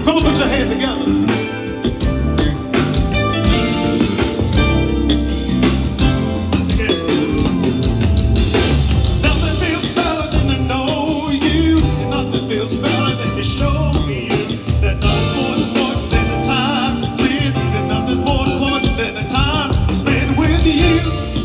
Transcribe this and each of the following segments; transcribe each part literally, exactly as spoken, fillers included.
Come on, put your hands together. Nothing feels better than to know you. Nothing feels better than to show me you. That nothing's more important than the time with you. That nothing's more important than the time spent with you.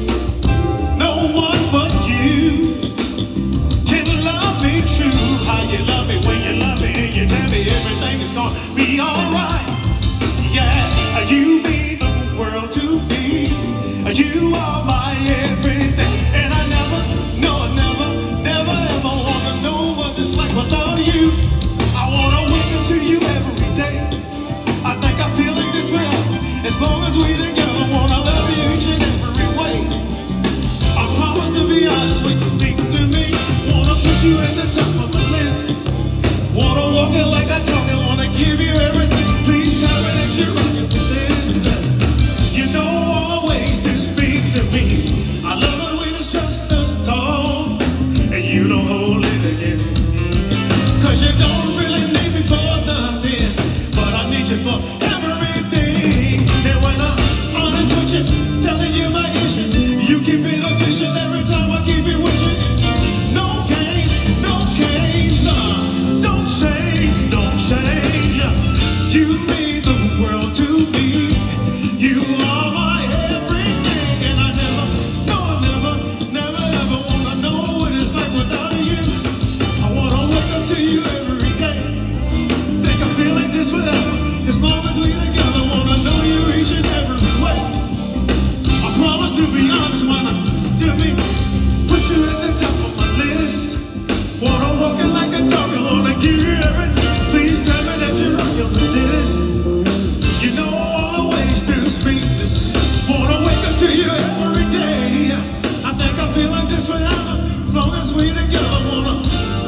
No one but you can love me true. How you love me when you love me and you tell me everything is gonna be alright. Yeah, you mean the world to me. You are my everything. And I never, no, never, never ever wanna know what it's like without you. I wanna wake up to you every day. I think I feel it this way. As long as we together, wanna love you each and every way. I promise to be honest when you speak to me. Wanna put you at the top of my list. Wanna walk it like I talk and wanna give you everything. Please tell me that you're rocking with this. You know all the ways to speak to me. I love it when it's just us talk and you don't hold it against me. Cause you don't really need me for nothing, but I need you for everything. And when I'm honest with you, telling you my issue, you keep it official every time I keep it with you. No games, no games, uh, don't change, don't change. You mean the world to me. You are my everything, and I never, no, never, never ever wanna know what it's like without you. I wanna wake up to you every day. Think I feel like this forever. As long as we together, wanna know you each and every way. I promise to be honest when I tell me, put you at the top of my list. Wanna walk it like a talker, wanna give you everything. Please tell me that you're rocking with this. You know all the ways to speak. Wanna wake up to you every day. I think I feel like this forever. As long as we together, wanna.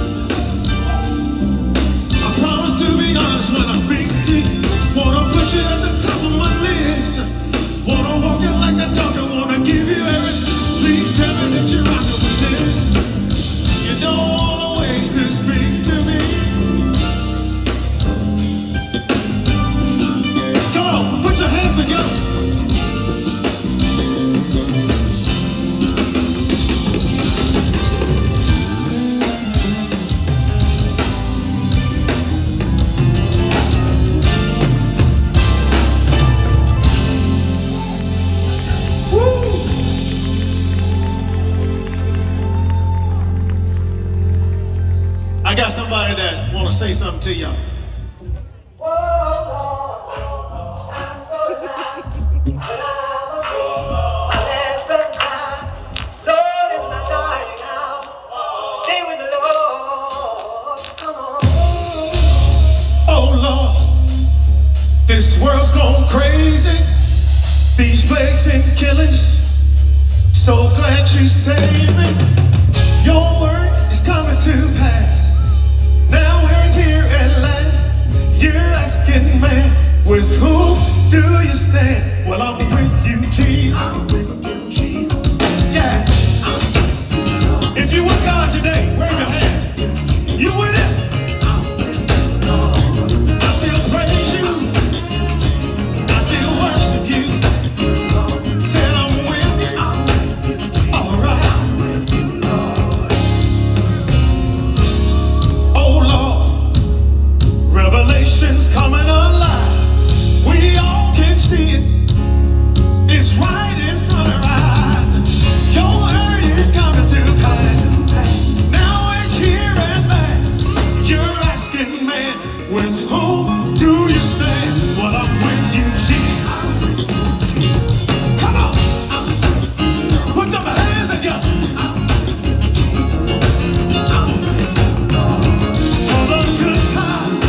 I promise to be honest when I speak to you. Wanna put you at the top of my list. Wanna walk it like a talker, wanna give you everything. Please tell me that you're rocking with this. You know all the ways to speak to me. Come on, put your hands together. I got somebody that want to say something to y'all. Oh Lord, this world's gone crazy. These plagues and killings. So glad you saved me. Your word is coming to pass. Now we're here at last. You're asking, man, with who do you stand? Well, I'm with you, Jesus. I'm with you, Jesus. Yeah. If you with God today, wave your hand. You with Him. I still praise you. I still worship you. Tell I'm with you. All right. Revelation's coming alive. We all can see it. It's right in front of our eyes. Your word is coming to pass. Now we're here at last. You're asking, man, with whom do you stand? Well, I'm with you, Jesus. Come on. Put them hands together. For the good time.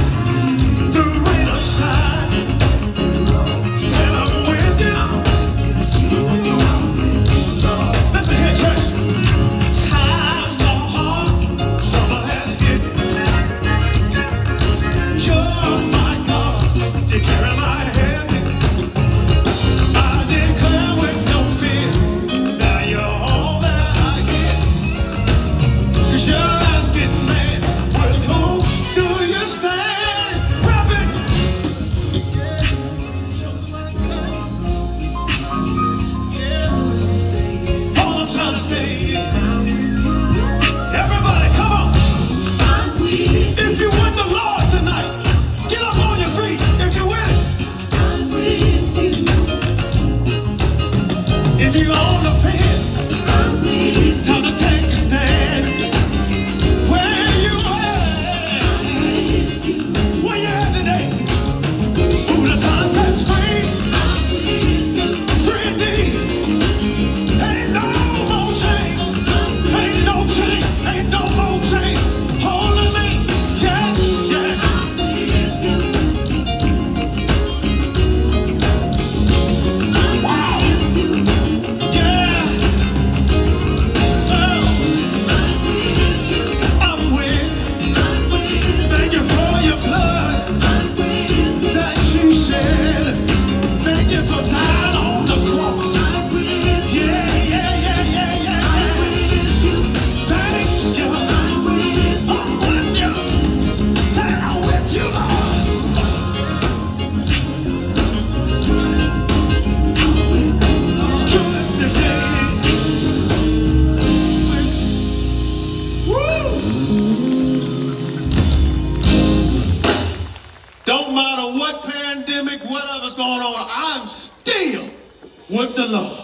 Don't matter what pandemic, whatever's going on, I'm still with the Lord.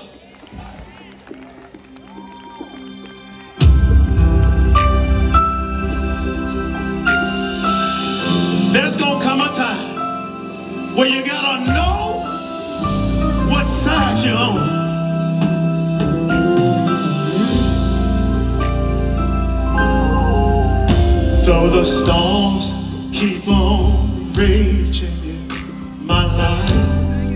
There's gonna come a time where you gotta know what side you're on. Though the storms keep on raging in my life,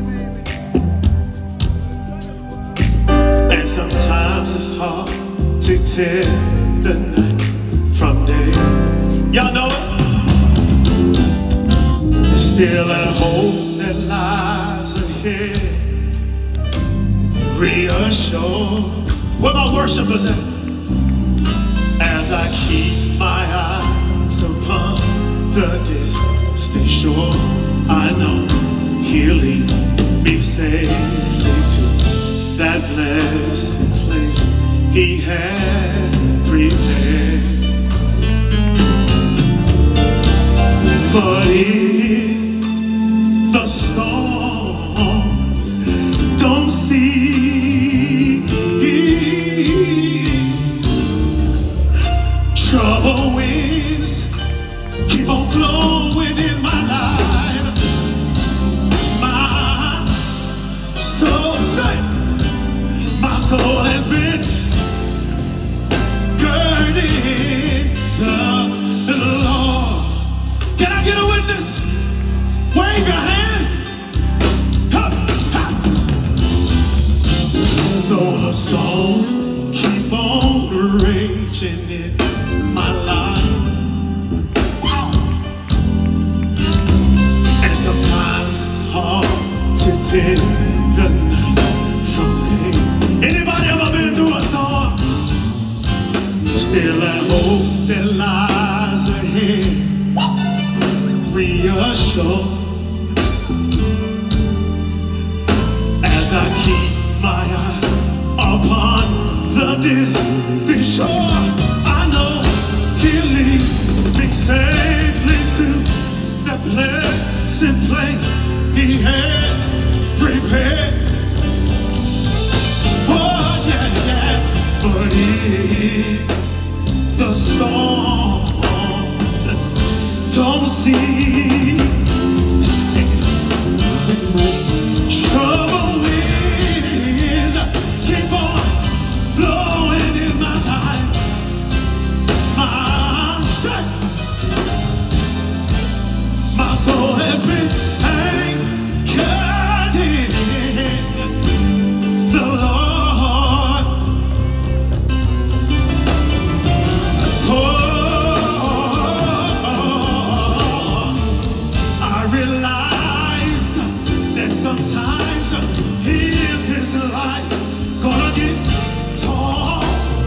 and sometimes it's hard to tell the night from day. Y'all know it? Still I hope that lies ahead. Reassured, where my worshipers at? As I keep my eyes upon the distant shore, I know He'll lead me safely to that blessed place He had prepared. But if the storm don't see, trouble winds keep on blowing in my life, my soul, say, my soul has been girded the Lord. Can I get a witness? Wave your hands. Ha, ha. Though the storm keep on raging in my life, and sometimes it's hard to tell the night from day. Anybody ever been through a storm? Still I hope that lies ahead. Reassured as I keep my eyes upon the distant shore, I know He'll lead me safely to that blessed place He has prepared. Oh yeah, yeah. But if the storm don't see, trouble winds keep on blowing in my life, my, my soul has been anchored in the Lord. Oh, realized that sometimes in this life gonna get torn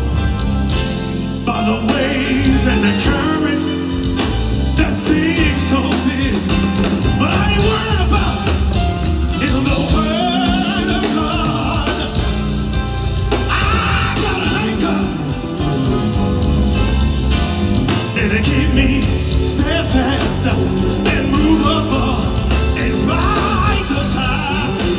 by the waves and the currents that seem so fierce, but I ain't worried about it. In the Word of God, I got an anchor, and it keep me steadfast and move up in spite of time.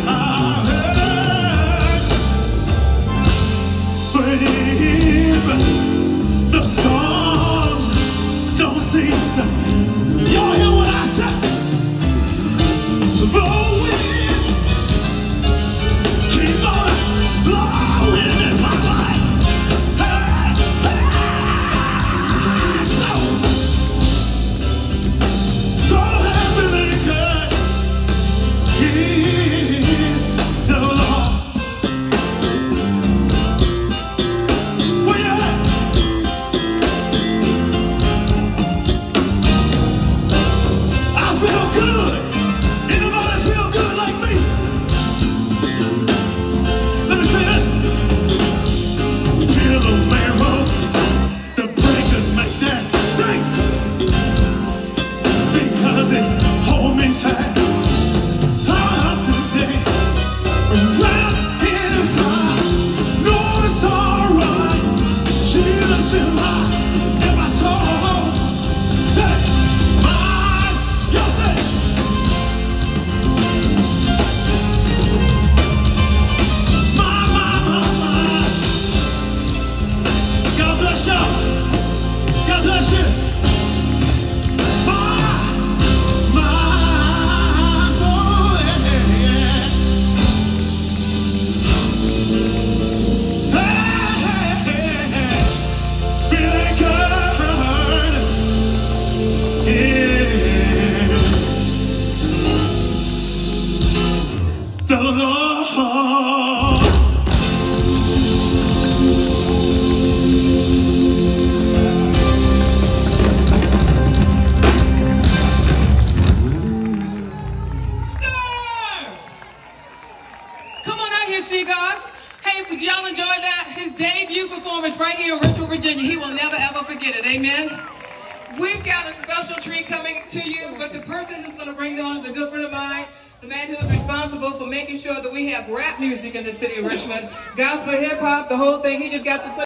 out here, Seaguars. Hey, did y'all enjoy that? His debut performance right here in Richmond, Virginia. He will never, ever forget it. Amen? We've got a special treat coming to you, but the person who's going to bring it on is a good friend of mine, the man who is responsible for making sure that we have rap music in the city of Richmond, gospel, hip-hop, the whole thing. He just got to put